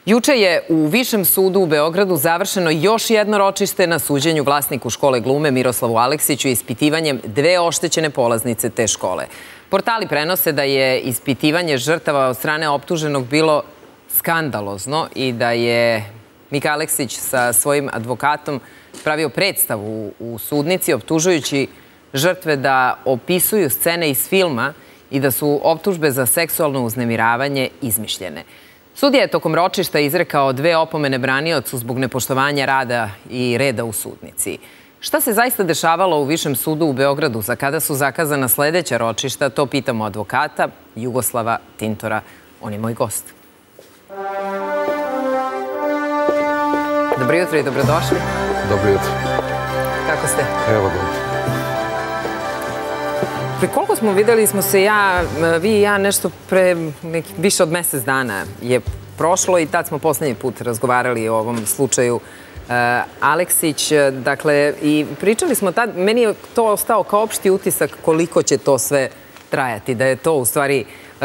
Juče je u Višem sudu u Beogradu završeno još jedno ročište na suđenju vlasniku škole glume Miroslavu Aleksiću ispitivanjem dve oštećene polaznice te škole. Portali prenose da je ispitivanje žrtava od strane optuženog bilo skandalozno i da je Mika Aleksić sa svojim advokatom pravio predstavu u sudnici optužujući žrtve da opisuju scene iz filma i da su optužbe za seksualno uznemiravanje izmišljene. Sudija je tokom ročišta izrekao dve opomene braniocu zbog nepoštovanja rada i reda u sudnici. Šta se zaista dešavalo u Višem sudu u Beogradu, za kada su zakazana sledeća ročišta, to pitamo advokata Jugoslava Tintora. On je moj gost. Dobro jutro i dobrodošli. Dobro jutro. Kako ste? Evo dobro. Pre koliko smo videli smo se vi i ja nešto pre više od mesec dana je prošlo i tad smo poslednji put razgovarali o ovom slučaju Aleksić. Dakle, i pričali smo tad, meni je to ostao kao opšti utisak koliko će to sve trajati, da je to u stvari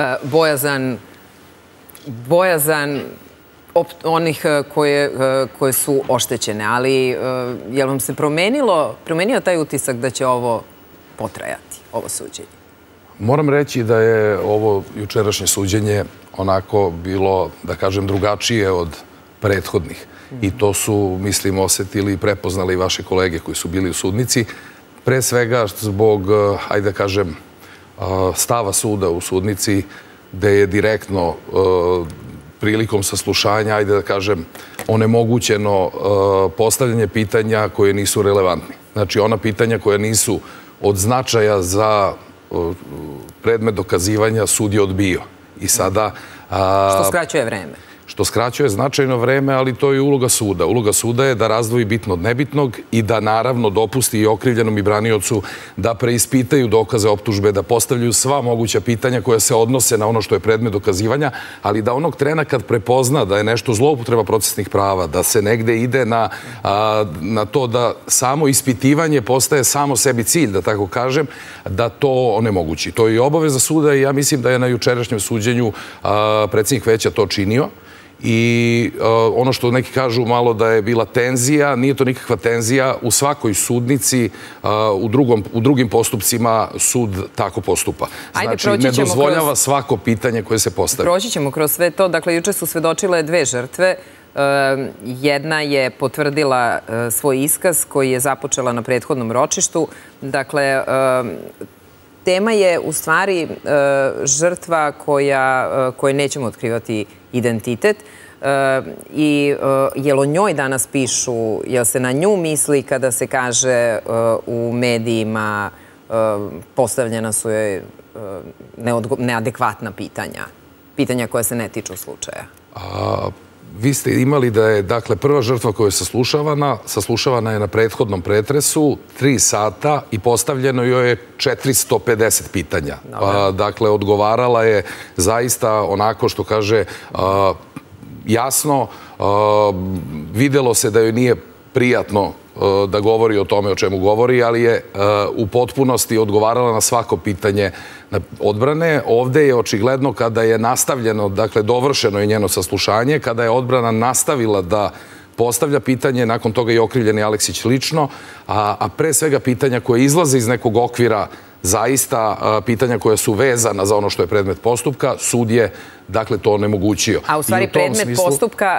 bojazan onih koje su oštećene. Ali je li vam se promenio taj utisak da će ovo potrajati, ovo suđenje? Moram reći da je ovo jučerašnje suđenje onako bilo, da kažem, drugačije od prethodnih. I to su, mislim, osetili i prepoznali vaše kolege koji su bili u sudnici. Pre svega zbog, ajde da kažem, stava suda u sudnici, gde je direktno prilikom saslušanja, ajde da kažem, onemogućeno postavljanje pitanja koje nisu relevantni. Znači, ona pitanja koja nisu od značaja za predmet dokazivanja sud je odbio. I sada... Što skraćuje vreme. Što skraćuje značajno vreme, ali to je uloga suda. Uloga suda je da razdvoji bitno od nebitnog i da naravno dopusti i okrivljenom i braniocu da preispitaju dokaze optužbe, da postavljaju sva moguća pitanja koja se odnose na ono što je predmet dokazivanja, ali da onog trena kad prepozna da je nešto zloupotreba procesnih prava, da se negde ide na to da samo ispitivanje postaje samo sebi cilj, da tako kažem, da to onemogući. To je i obaveza suda i ja mislim da je na jučerašnjem suđenju predsjednik veća to činio. I ono što neki kažu malo da je bila tenzija, nije to nikakva tenzija. U svakoj sudnici, u drugim postupcima sud tako postupa. Znači, ne dozvoljava svako pitanje koje se postavi. Proći ćemo kroz sve to. Dakle, juče su svedočile dve žrtve. Jedna je potvrdila svoj iskaz koji je započela na prethodnom ročištu. Dakle, tema je u stvari žrtva koje nećemo otkrivati identitet. I jel o njoj danas pišu, jel se na nju misli kada se kaže u medijima postavljena su joj neadekvatna pitanja, pitanja koja se ne tiču slučaja? Vi ste imali da je, dakle, prva žrtva koja je saslušavana je na prethodnom pretresu 3 sata i postavljeno joj je 450 pitanja. Dakle, odgovarala je zaista onako što kaže jasno. Videlo se da joj nije prijatno da govori o tome o čemu govori, ali je u potpunosti odgovarala na svako pitanje odbrane. Ovde je očigledno kada je nastavljeno, dakle dovršeno je njeno saslušanje, kada je odbrana nastavila da postavlja pitanje, nakon toga i okrivljeni Aleksić lično, a pre svega pitanja koje izlaze iz nekog okvira, zaista pitanja koja su vezana za ono što je predmet postupka, sud je, dakle, to onemogućio. A u stvari predmet postupka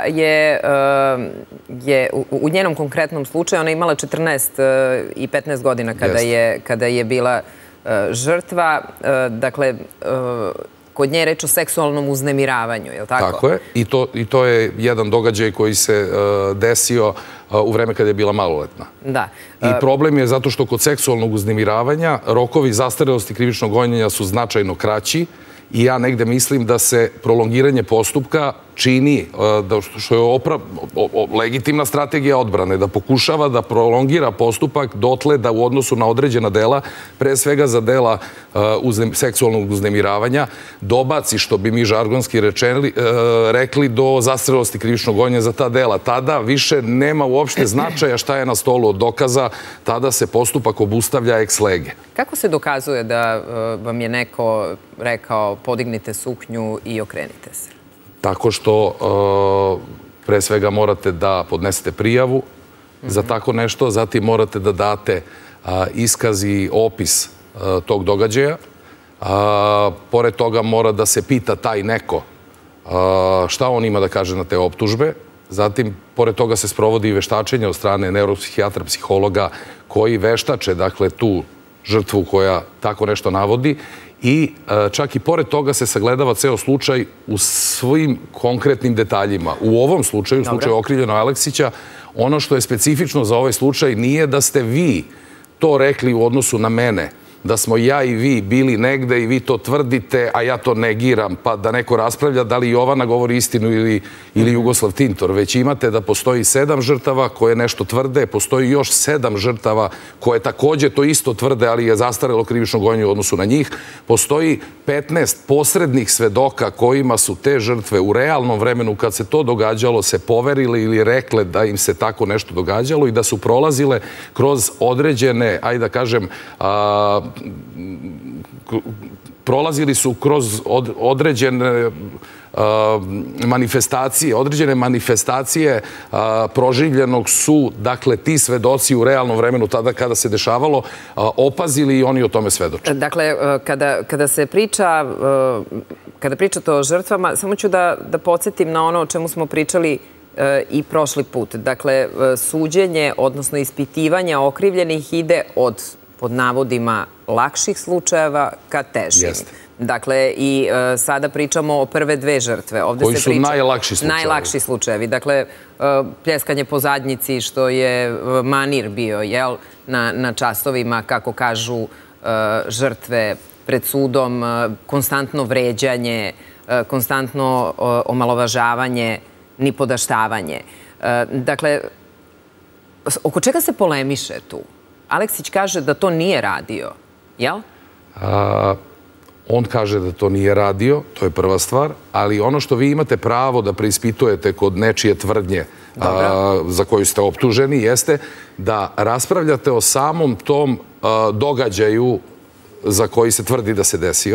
je u njenom konkretnom slučaju, ona je imala 14 i 15 godina kada je bila žrtva. Dakle, kod nje je reč o seksualnom uznemiravanju, je li tako? Tako je. I to je jedan događaj koji se desio u vreme kada je bila maloletna. Da. I problem je zato što kod seksualnog uznemiravanja rokovi zastarelosti krivičnog gonjenja su značajno kraći i ja negde mislim da se prolongiranje postupka čini, što je legitimna strategija odbrane, da pokušava da prolongira postupak dotle da u odnosu na određena dela, pre svega za dela seksualnog uznemiravanja, dobaci, što bi mi žargonski rekli, do zastarelosti krivičnog gonjenja za ta dela. Tada više nema uopšte značaja šta je na stolu od dokaza, tada se postupak obustavlja ex lege. Kako se dokazuje da vam je neko rekao podignite suknju i okrenite se? Tako što pre svega morate da podnesete prijavu za tako nešto, zatim morate da date iskaz i opis tog događaja. Pored toga mora da se pita taj neko šta on ima da kaže na te optužbe. Zatim, pored toga se sprovodi i veštačenje od strane neuropsihijatra, psihologa koji veštače, dakle, tu žrtvu koja tako nešto navodi i čak i pored toga se sagledava ceo slučaj u svim konkretnim detaljima. U ovom slučaju, u slučaju okrivljenog Aleksića, ono što je specifično za ovaj slučaj nije da ste vi to rekli u odnosu na mene, da smo ja i vi bili negde i vi to tvrdite, a ja to negiram, pa da neko raspravlja da li Jovana govori istinu ili Jugoslav Tintor. Već imate da postoji 7 žrtava koje nešto tvrde, postoji još 7 žrtava koje takođe to isto tvrde, ali je zastarelo krivično gonjenje u odnosu na njih. Postoji 15 posrednih svedoka kojima su te žrtve u realnom vremenu kad se to događalo se poverile ili rekle da im se tako nešto događalo i da su prolazile kroz određene, ajde da kažem, prolazili su kroz određene manifestacije proživljenog su, dakle, ti svedoci u realnom vremenu tada kada se dešavalo, opazili i oni o tome svedoče. Dakle, kada pričate o žrtvama, samo ću da podsjetim na ono o čemu smo pričali i prošli put. Dakle, suđenje, odnosno ispitivanje okrivljenih ide od pod navodima lakših slučajeva ka težim. Dakle, i sada pričamo o prve 2 žrtve. Koji su najlakši slučajevi? Najlakši slučajevi. Dakle, pljeskanje po zadnjici, što je manir bio, jel, na časovima, kako kažu žrtve pred sudom, konstantno vređanje, konstantno omalovažavanje, nipodaštavanje. Dakle, oko čega se polemiše tu? Aleksić kaže da to nije radio, jel? On kaže da to nije radio, to je prva stvar, ali ono što vi imate pravo da preispitujete kod nečije tvrdnje za koju ste optuženi jeste da raspravljate o samom tom događaju za koji se tvrdi da se desio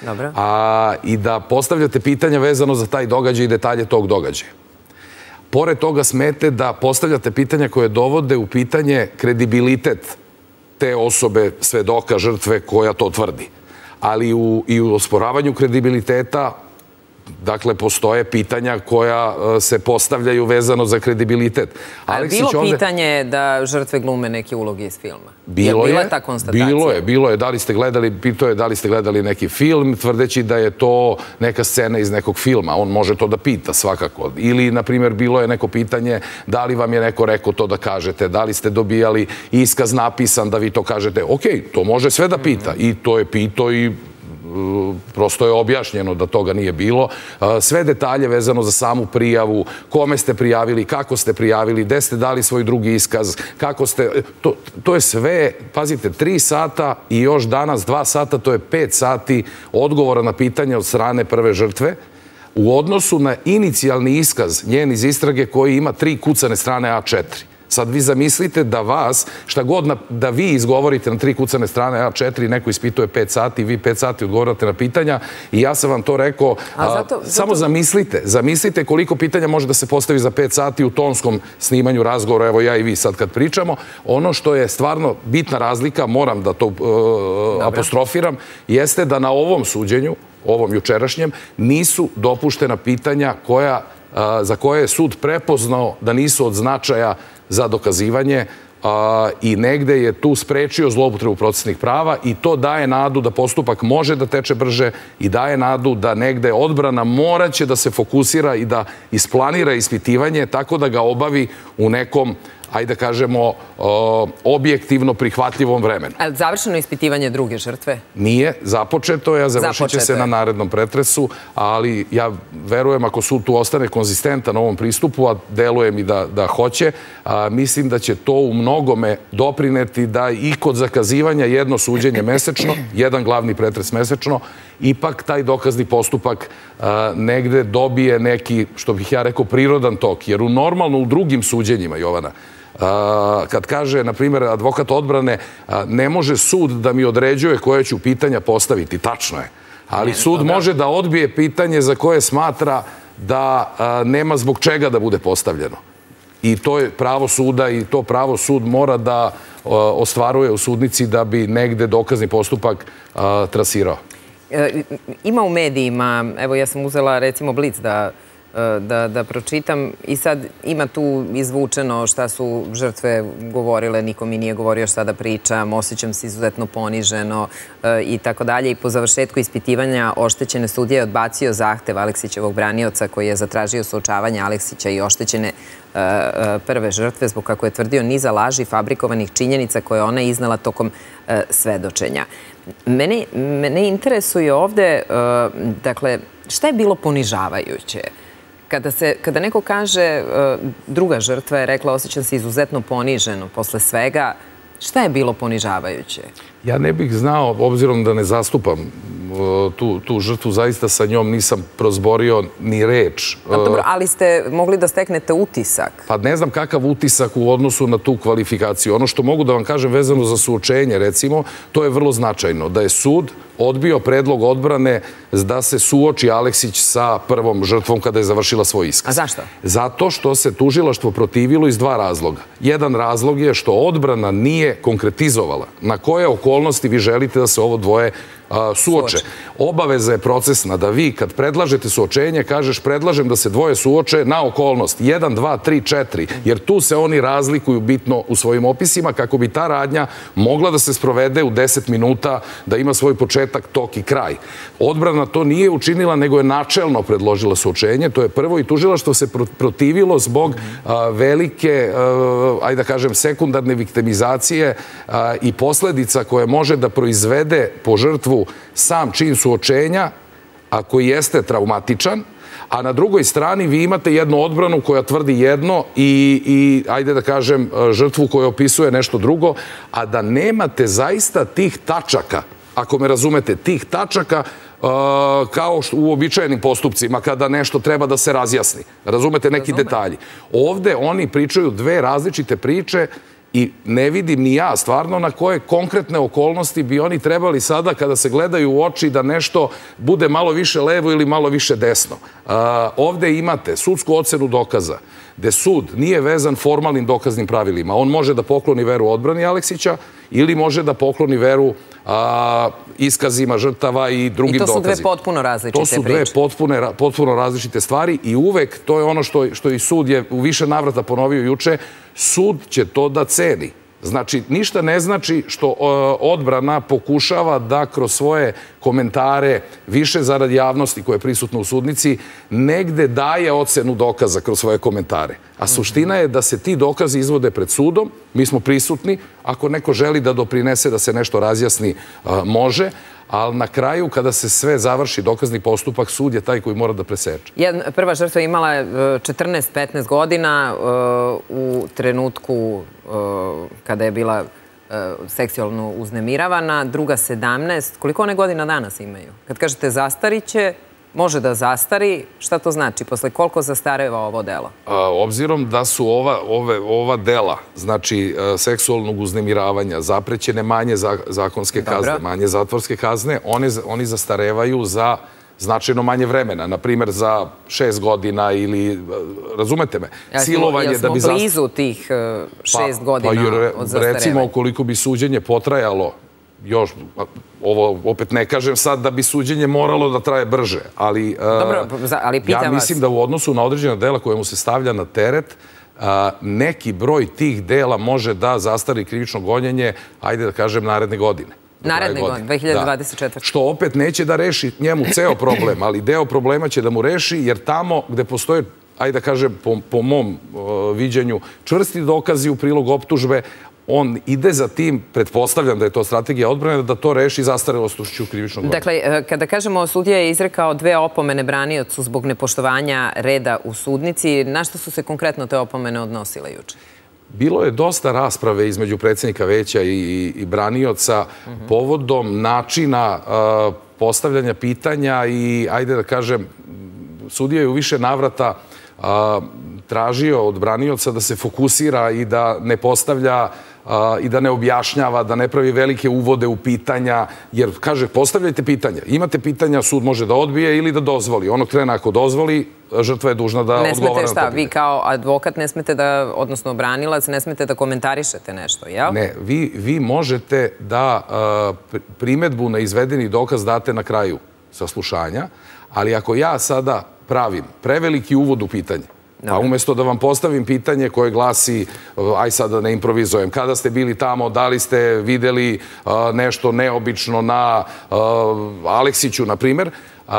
i da postavljate pitanja vezano za taj događaj i detalje tog događaja. Pored toga smete da postavljate pitanja koje dovode u pitanje kredibilitet te osobe, svedoka, žrtve koja to tvrdi. Ali i u osporavanju kredibiliteta, dakle, postoje pitanja koja se postavljaju vezano za kredibilitet. A je bilo pitanje da žrtve glume neke uloge iz filma? Bilo je. Ta konstatacija? Bilo je. Pitao je da li ste gledali neki film, tvrdeći da je to neka scena iz nekog filma. On može to da pita svakako. Ili, na primjer, bilo je neko pitanje da li vam je neko rekao to da kažete, da li ste dobijali iskaz napisan da vi to kažete. Okej, to može sve da pita. I to je pitao i prosto je objašnjeno da toga nije bilo. Sve detalje vezano za samu prijavu, kome ste prijavili, kako ste prijavili, gde ste dali svoj drugi iskaz, kako ste... To je sve, pazite, 3 sata i još danas 2 sata, to je 5 sati odgovora na pitanje od strane prve žrtve u odnosu na inicijalni iskaz njen iz istrage koji ima 3 kucane strane A4. Sad vi zamislite da vas, šta god da vi izgovorite na 3 kucane strane A4, neko ispituje 5 sati, vi 5 sati odgovorate na pitanja i ja sam vam to rekao, samo zamislite koliko pitanja može da se postavi za 5 sati u tonskom snimanju razgovora, evo ja i vi sad kad pričamo. Ono što je stvarno bitna razlika, moram da to apostrofiram, jeste da na ovom suđenju, ovom jučerašnjem, nisu dopuštena pitanja za koje je sud prepoznao da nisu od značaja za dokazivanje i negde je tu sprečio zloupotrebu procesnih prava i to daje nadu da postupak može da teče brže i daje nadu da negde odbrana moraće da se fokusira i da isplanira ispitivanje tako da ga obavi u nekom, ajde da kažemo, objektivno prihvatljivom vremenu. A završeno ispitivanje druge žrtve? Nije, započeto je, a završit će se na narednom pretresu, ali ja verujem ako sud tu ostane konzistentan na ovom pristupu, a delujem i da hoće, mislim da će to u mnogome doprineti da i kod zakazivanja jedno suđenje mesečno, jedan glavni pretres mesečno, ipak taj dokazni postupak negde dobije neki, što bih ja rekao, prirodan tok, jer normalno u drugim suđenjima, Jovana, kad kaže, na primjer, advokat odbrane, ne može sud da mi određuje koje ću pitanja postaviti. Tačno je. Ali sud može da odbije pitanje za koje smatra da nema zbog čega da bude postavljeno. I to je pravo suda i to pravo sud mora da ostvaruje u sudnici da bi negde dokazni postupak trasirao. Ima u medijima, evo ja sam uzela recimo Blic da pročitam i sad ima tu izvučeno šta su žrtve govorile, niko mi nije govorio šta da pričam, osjećam se izuzetno poniženo i tako dalje. I po završetku ispitivanja oštećene sudije je odbacio zahtev Aleksićevog branioca koji je zatražio suočavanje Aleksića i oštećene prve žrtve zbog, kako je tvrdio, niza laži fabrikovanih činjenica koje ona iznala tokom svedočenja. Mene interesuje ovde, dakle, šta je bilo ponižavajuće? Kada neko kaže, druga žrtva je rekla, osjećam se izuzetno poniženo posle svega, šta je bilo ponižavajuće? Ja ne bih znao, obzirom da ne zastupam tu žrtvu, zaista sa njom nisam prozborio ni reč. Dobro, ali ste mogli da steknete utisak? Pa ne znam kakav utisak u odnosu na tu kvalifikaciju. Ono što mogu da vam kažem vezano za suočenje, recimo, to je vrlo značajno. Da je sud odbio predlog odbrane da se suoči Aleksić sa prvom žrtvom kada je završila svoj iskaz. A zašto? Zato što se tužilaštvo protivilo iz dva razloga. Jedan razlog je što odbrana nije konkretizovala na koje okolnosti vi želite da se ovo dvoje suoče. Obaveza je procesna da vi kad predlažete suočenje kažeš predlažem da se dvoje suoče na okolnost 1, 2, 3, 4, jer tu se oni razlikuju bitno u svojim opisima kako bi ta radnja mogla da se sprovede u 10 minuta, da ima svoj početak, tok i kraj. Odbrana to nije učinila, nego je načelno predložila suočenje, to je prvo, i tužilaštvo se protivilo zbog velike, ajde da kažem, sekundarne viktimizacije i posledica koje može da proizvede po žrtvu sam čin suočenja, a koji jeste traumatičan, a na drugoj strani vi imate jednu odbranu koja tvrdi jedno i ajde da kažem, žrtvu koja opisuje nešto drugo, a da nemate zaista tih tačaka, ako me razumete, tih tačaka kao u uobičajenim postupcima kada nešto treba da se razjasni. Razumete neki detalji. Ovde oni pričaju dve različite priče i ne vidim ni ja stvarno na koje konkretne okolnosti bi oni trebali sada kada se gledaju u oči da nešto bude malo više levo ili malo više desno. Ovde imate sudsku ocenu dokaza gde sud nije vezan formalnim dokaznim pravilima. On može da pokloni veru odbrani Aleksića ili može da pokloni veru iskazima žrtava i drugim dokazima. I to su dve potpuno različite priče. To su dve potpuno različite stvari i uvek, to je ono što i sud je u više navrata ponovio juče, sud će to da ceni. Znači, ništa ne znači što odbrana pokušava da kroz svoje komentare, više zarad javnosti koja je prisutna u sudnici, negde daje ocenu dokaza kroz svoje komentare. A suština je da se ti dokazi izvode pred sudom, mi smo prisutni, ako neko želi da doprinese da se nešto razjasni, može, ali na kraju, kada se sve završi dokazni postupak, sud je taj koji mora da preseče. Prva žrtva imala je 14-15 godina u trenutku kada je bila seksualno uznemiravana, druga 17. Koliko one godina danas imaju? Kad kažete zastariće, može da zastari, šta to znači? Posle koliko zastareva ovo delo? Obzirom da su ova dela, znači seksualnog uznemiravanja, zaprećene manje zakonske kazne, manje zatvorske kazne, oni zastarevaju za značajno manje vremena. Naprimer, za 6 godina ili, razumete me, silovanje da bi... Jel smo blizu tih 6 godina od zastarevanja? Recimo, ukoliko bi suđenje potrajalo još, ovo opet ne kažem sad da bi suđenje moralo da traje brže, ali ja mislim da u odnosu na određena dela koje mu se stavlja na teret, neki broj tih dela može da zastari krivično gonjenje, ajde da kažem, naredne godine. Naredne godine, 2024. Što opet neće da reši njemu ceo problem, ali deo problema će da mu reši, jer tamo gde postoje, ajde da kažem, po mom viđenju, čvrsti dokazi u prilog optužbe, on ide za tim, pretpostavljam da je to strategija odbrane, da to reši zastarelošću krivičnog gonjenja. Dakle, kada kažemo sudija je izrekao 2 opomene braniocu zbog nepoštovanja reda u sudnici, na što su se konkretno te opomene odnosile juče? Bilo je dosta rasprave između predsjednika veća i branioca povodom načina postavljanja pitanja i, ajde da kažem, sudija je u više navrata tražio od branioca da se fokusira i da ne postavlja i da ne objašnjava, da ne pravi velike uvode u pitanja, jer kaže postavljajte pitanja. Imate pitanja, sud može da odbije ili da dozvoli. Onog trena ako dozvoli, žrtva je dužna da odgovara na to pitanje. Ne smete šta? Vi kao advokat ne smete da, odnosno branilac, ne smete da komentarišete nešto, jel? Ne, vi možete da primedbu na izvedeni dokaz date na kraju saslušanja, ali ako ja sada pravim preveliki uvod u pitanje, a umjesto da vam postavim pitanje koje glasi, aj sad da ne improvizujem, kada ste bili tamo, da li ste videli nešto neobično na Aleksiću, na primjer,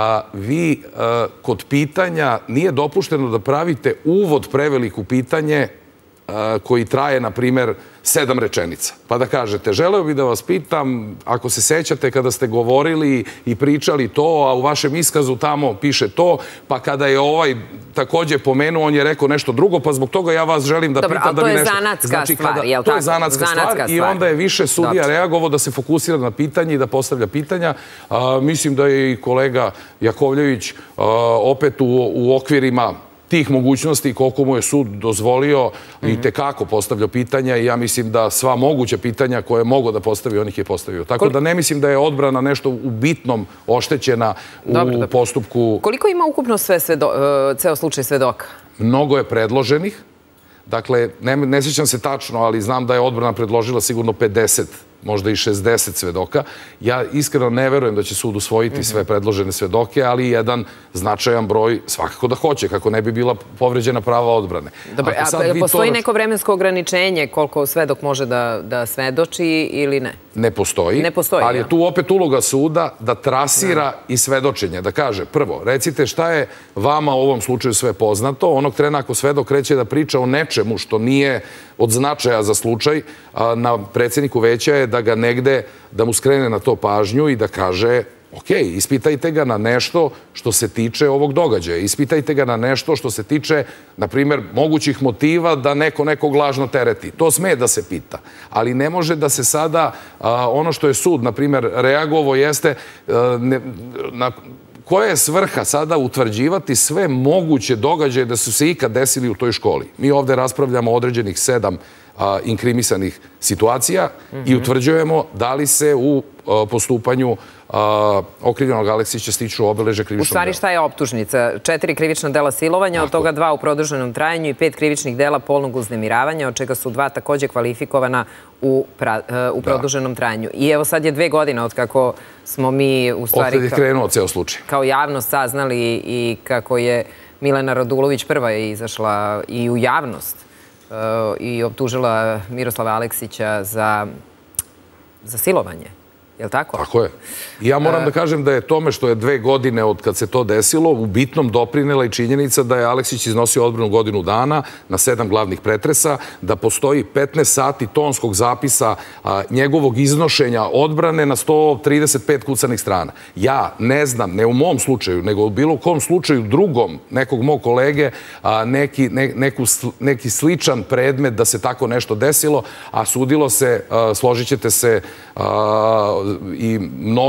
vi kod pitanja nije dopušteno da pravite uvod prevelik u pitanje koji traje, na primjer, 7 rečenica. Pa da kažete, želeo bih da vas pitam, ako se sećate kada ste govorili i pričali to, a u vašem iskazu tamo piše to, pa kada je ovaj također pomenuo, on je rekao nešto drugo, pa zbog toga ja vas želim da pitam da mi nešto... Dobro, ali to je zanatska stvar, jel tako? To je zanatska stvar i onda je više sudija reagovao da se fokusira na pitanje i da postavlja pitanja. Mislim da je i kolega Jakovljević opet u okvirima tih mogućnosti koliko mu je sud dozvolio i tekako postavljao pitanja i ja mislim da sva moguća pitanja koje je mogao da postavi, on ih je postavio. Tako da ne mislim da je odbrana nešto u bitnom oštećena u postupku. Koliko ima ukupno ceo slučaj svedoka? Mnogo je predloženih. Dakle, ne sjećam se tačno, ali znam da je odbrana predložila sigurno 50, možda i 60 svedoka. Ja iskreno ne verujem da će sud usvojiti sve predložene svedoke, ali jedan značajan broj svakako da hoće, kako ne bi bila povređena prava odbrane. Dobro, a postoji neko vremensko ograničenje koliko svedok može da svedoči ili ne? Ne postoji, ali je tu opet uloga suda da trasira i svedočenje, da kaže, prvo, recite šta je vama u ovom slučaju sve poznato, onog trena ako svedok kreće da priča o nečemu što nije od značaja za slučaj, na predsjedniku veća je da ga negde, da mu skrene na to pažnju i da kaže, ok, ispitajte ga na nešto što se tiče ovog događaja, ispitajte ga na nešto što se tiče, na primjer, mogućih motiva da neko nekog lažno tereti. To sme da se pita, ali ne može da se sada, ono što je sud, na primjer, reagovao jeste koja je svrha sada utvrđivati sve moguće događaje da su se ikad desili u toj školi. Mi ovdje raspravljamo o određenih 7 inkrimisanih situacija i utvrđujemo da li se u postupanju okrivljenog Aleksića stiču obeležja krivičnog dela. U stvari šta je optužnica? 4 krivična dela silovanja, od toga 2 u produženom trajanju i 5 krivičnih dela polnog uznemiravanja, od čega su 2 također kvalifikovana u produženom trajanju. I evo sad je 2 godine od kako smo mi u stvari... Od kada je krenuo ceo slučaj. Kao javnost saznali i kako je Milena Radulović prva je izašla i u javnost i optužila Miroslava Aleksića za silovanje. Je li tako? Tako je. I ja moram da kažem da je tome što je 2 godine od kad se to desilo u bitnom doprinela i činjenica da je Aleksić iznosio odbranu godinu dana na 7 glavnih pretresa, da postoji 15 sati tonskog zapisa njegovog iznošenja odbrane na 135 kucanih strana. Ja ne znam, ne u mom slučaju, nego u bilo kom slučaju drugom nekog mog kolege, neki sličan predmet da se tako Nešto a sudilo se, složit ćete se, i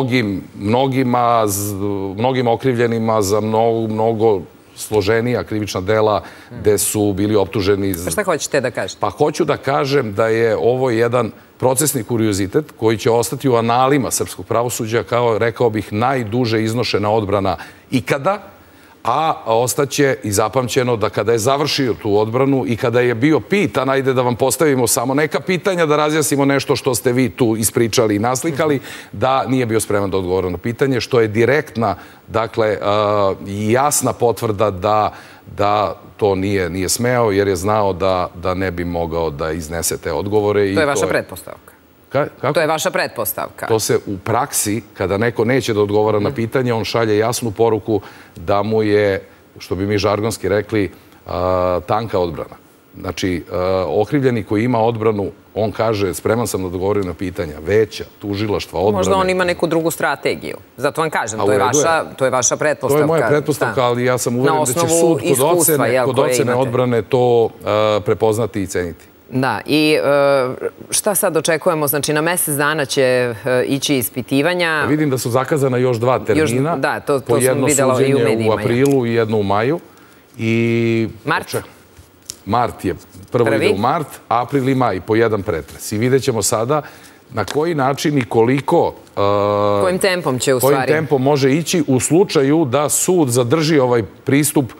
mnogim okrivljenima za mnogo složenija krivična dela gde su bili optuženi... Pa šta hoćete da kažete? Pa hoću da kažem da je ovo jedan procesni kuriozitet koji će ostati u analima srpskog pravosuđa kao, rekao bih, najduže iznošena odbrana ikada, a ostaće i zapamćeno da kada je završio tu odbranu i kada je bio pitan, ajde da vam postavimo samo neka pitanja, da razjasnimo nešto što ste vi tu ispričali i naslikali, da nije bio spreman da odgovara na pitanje, što je direktna, dakle, jasna potvrda da to nije smeo, jer je znao da ne bi mogao da iznese te odgovore. To je vaša pretpostavka. To je vaša pretpostavka. To se u praksi, kada neko neće da odgovara na pitanje, on šalje jasnu poruku da mu je, što bi mi žargonski rekli, tanka odbrana. Znači, okrivljeni koji ima odbranu, on kaže, spreman sam da odgovorim na pitanja, veća, tužilaštva, odbrane. Možda on ima neku drugu strategiju. Zato vam kažem, to je vaša pretpostavka. To je moja pretpostavka, ali ja sam uveren da će sud kod ocene odbrane to prepoznati i ceniti. Da, i šta sad očekujemo? Znači, na mesec dana će ići ispitivanja. Vidim da su zakazana još 2 termina. Da, to sam videla i u medijima. Po jedno suđenje u aprilu i jedno u maju. Mart? Mart je, prvo ide u mart, april i maj po jedan pretres. I vidjet ćemo sada na koji način i koliko... Kojim tempom će u stvari? Kojim tempom može ići u slučaju da sud zadrži ovaj pristup,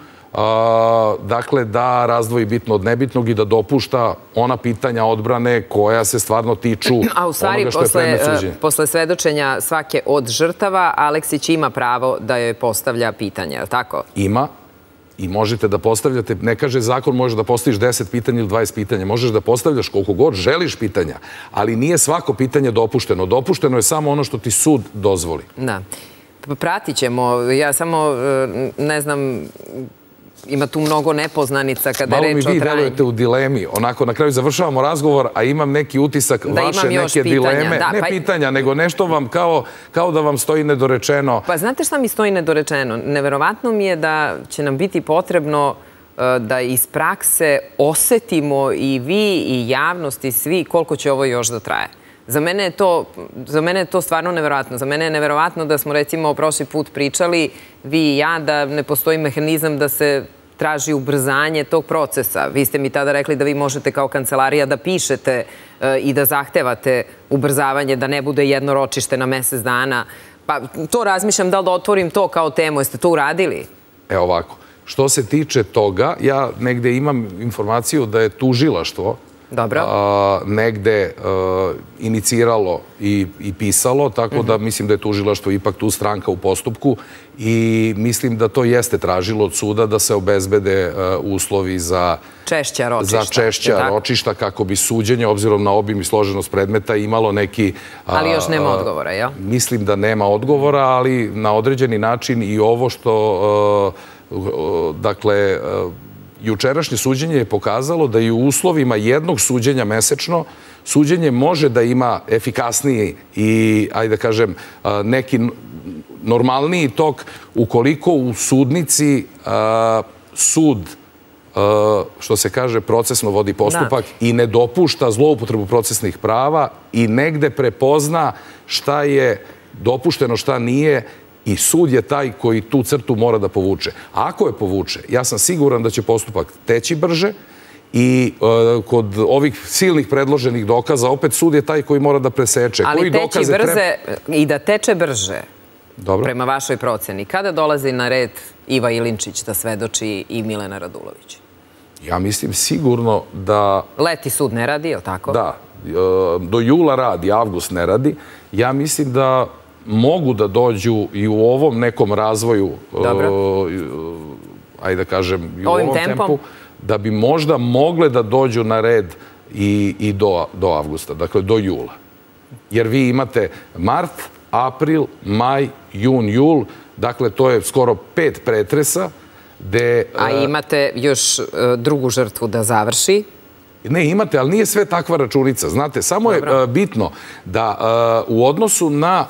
dakle da razdvoji bitno od nebitnog i da dopušta ona pitanja odbrane koja se stvarno tiču onoga što je predmet suđenja. A u stvari, posle svedočenja svake od žrtava, Aleksić ima pravo da joj postavlja pitanja, je li tako? Ima. I možete da postavljate, ne kaže zakon možeš da postaviš 10 pitanja ili 20 pitanja, možeš da postavljaš koliko god želiš pitanja, ali nije svako pitanje dopušteno. Dopušteno je samo ono što ti sud dozvoli. Da. Pratit ćemo, ja samo ne znam, ima tu mnogo nepoznanica kada je reč o trajanju. Malo mi vi delujete u dilemi, onako na kraju završavamo razgovor, a imam neki utisak vaše neke dileme, ne pitanja, nego nešto vam kao da vam stoji nedorečeno. Pa znate šta mi stoji nedorečeno? Neverovatno mi je da će nam biti potrebno da iz prakse osetimo i vi i javnost i svi koliko će ovo još da traje. Za mene je to stvarno neverovatno. Za mene je neverovatno da smo recimo prošli put pričali, vi i ja, da ne postoji mehanizam da se traži ubrzanje tog procesa. Vi ste mi tada rekli da vi možete kao kancelarija da pišete i da zahtevate ubrzavanje, da ne bude jedno ročište na mesec dana. Pa to razmišljam da li da otvorim to kao temu. Jeste to uradili? Evo ovako. Što se tiče toga, ja negde imam informaciju da je tužilaštvo negde iniciralo i pisalo, tako da mislim da je tužilaštvo ipak tu stranka u postupku i mislim da to jeste tražilo od suda da se obezbede uslovi za češća ročišta kako bi suđenje, obzirom na obim i složenost predmeta, imalo neki... Ali još nema odgovora, jel? Mislim da nema odgovora, ali na određeni način i ovo što, dakle, jučerašnje suđenje je pokazalo da i u uslovima jednog suđenja mesečno suđenje može da ima efikasniji i, ajde da kažem, neki normalniji tok ukoliko u sudnici sud, što se kaže, procesno vodi postupak i ne dopušta zloupotrebu procesnih prava i negde prepozna šta je dopušteno, šta nije. I sud je taj koji tu crtu mora da povuče. A ako je povuče, ja sam siguran da će postupak teći brže i kod ovih silnih predloženih dokaza, opet sud je taj koji mora da preseče. Ali teći brže i da teče brže, prema vašoj proceni, kada dolazi na red Iva Ilinčić da svedoči i Milena Radulović? Ja mislim sigurno da... Leti sud ne radi, je li tako? Da. Do jula radi, avgust ne radi. Ja mislim da mogu da dođu i u ovom nekom razvoju, ajde da kažem, i u ovom tempu, da bi možda mogle da dođu na red i do avgusta, dakle do jula. Jer vi imate mart, april, maj, jun, jul, dakle to je skoro 5 pretresa. A imate još drugu žrtvu da završi? Ne, imate, ali nije sve takva računica. Znate, samo je bitno da u odnosu na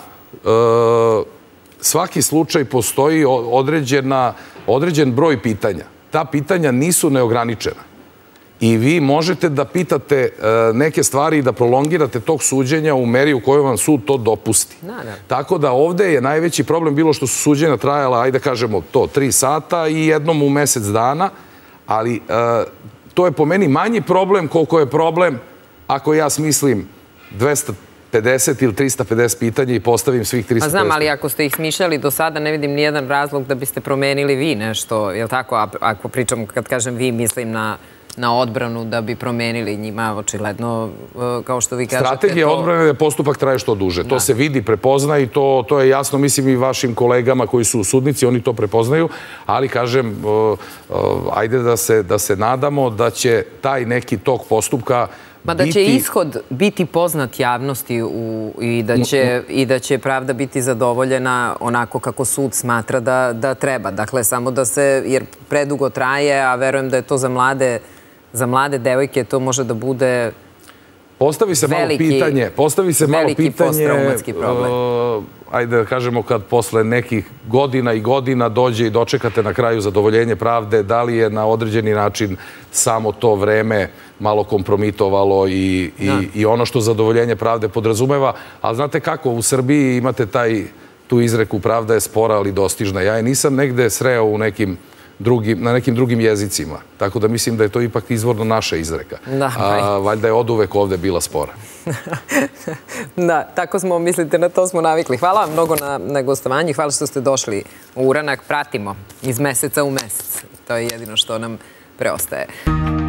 svaki slučaj postoji određen broj pitanja. Ta pitanja nisu neograničena. I vi možete da pitate neke stvari i da prolongirate tog suđenja u meri u kojoj vam sud to dopusti. Tako da ovde je najveći problem bilo što su suđenja trajala, ajde da kažemo to, 3 sata i jednom u mesec dana, ali to je po meni manji problem koliko je problem ako ja smislim 250 ili 350 pitanja i postavim svih 350 pitanja. A znam, ali ako ste ih smišljali do sada, ne vidim nijedan razlog da biste promenili vi nešto, je li tako? Ako pričam, kad kažem vi, mislim na odbranu da bi promenili njima, očigledno, kao što vi kažete... Strategija odbrane je postupak traje što duže. To se vidi, prepozna i to je jasno, mislim, i vašim kolegama koji su u sudnici, oni to prepoznaju, ali kažem, ajde da se nadamo da će taj neki tok postupka Ma da će ishod biti poznat javnosti i da će pravda biti zadovoljena onako kako sud smatra da treba. Dakle, samo da se, jer predugo traje, a verujem da je to za mlade devojke, to može da bude veliki posttraumatski problem. Ajde da kažemo, kad posle nekih godina i godina dođe i dočekate na kraju zadovoljenje pravde, da li je na određeni način samo to vreme malo kompromitovalo i ono što zadovoljenje pravde podrazumeva. Ali znate kako, u Srbiji imate tu izreku pravda je spora, ali dostižna. Ja je nisam negde sreo u nekim na nekim drugim jezicima. Tako da mislim da je to ipak izvorno naša izreka. Valjda je oduvek ovde bila spora. Da, tako smo, mislite, na to smo navikli. Hvala vam mnogo na gostovanju i hvala što ste došli u Uranak. Pratimo iz meseca u mesec. To je jedino što nam preostaje.